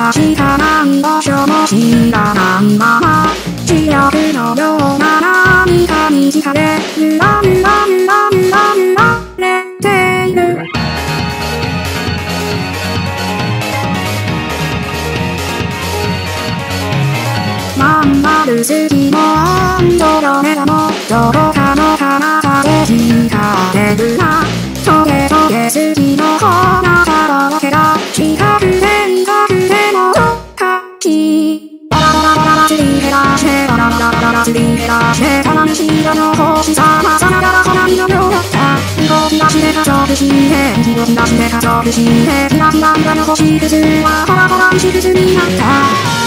確かない場所も知らないまま視力のような何かに惹かれゆらゆらゆらゆらゆられているまん丸好きもアンドロメダもどこかの彼方で惹かれるなトゲトゲ好きの花束だけが近くで威嚇でもどっかきバラバラバラバラ釣り減らしてバラバラバラバラ釣り減らしてたまに白の星さまさながら花火のようだった動き出して加速して動き出して加速してキラキラ色の星屑はパラパラ石屑になった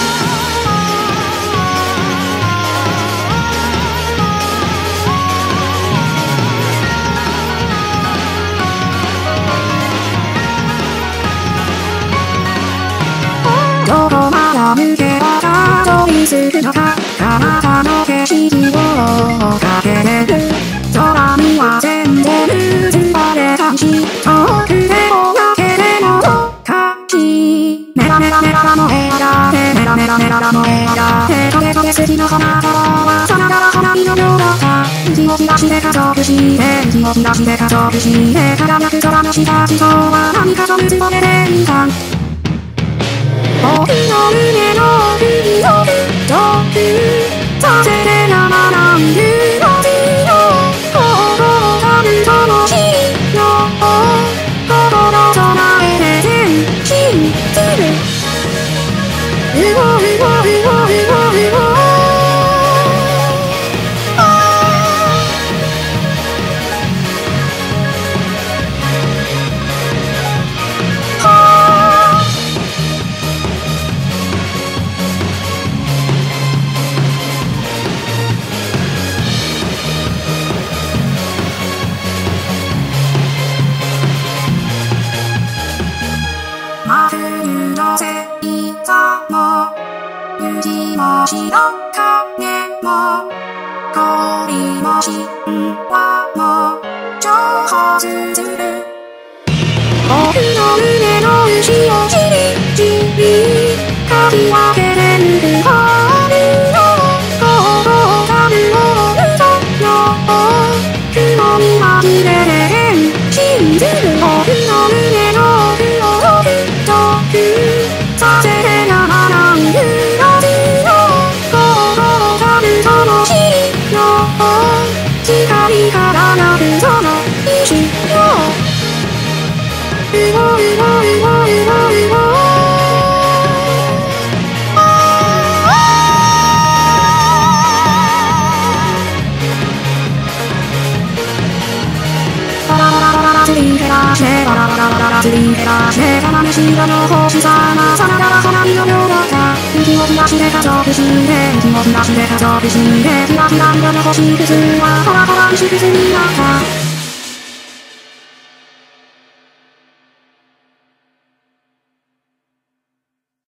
どこまで抜けばたどり着くのか彼方の景色を追っかけれる空には全然映られたし遠くでもだけでもどっかきメラメラメララ燃え上がってメラメラメララ燃え上がってトゲトゲ好きの花束はさながら花火のようだった息を切らして加速して息を切らして加速して輝く空の下地上は何かとうつぼれていた僕の胸の首をぶっとくさせてやまない命の心がむともしよ心備えて前進するうおうおうおうおうおう真冬の星座も雪も白影も氷も神話も挑発する僕の胸の牛をじりじりかき分けてゆく春の心が無をぬとよ雲に紛れて変身する僕の胸のさせてやまない命の心がむともしよ光輝くその石ようおうおうおうおうバラバラバラ釣り減らしてバラバラバラ釣り減らしてたまに白の星さまさながら花火のようだった息を切らして加速して息を切らして加速してキラキラ色の星屑はパラパラ石屑になった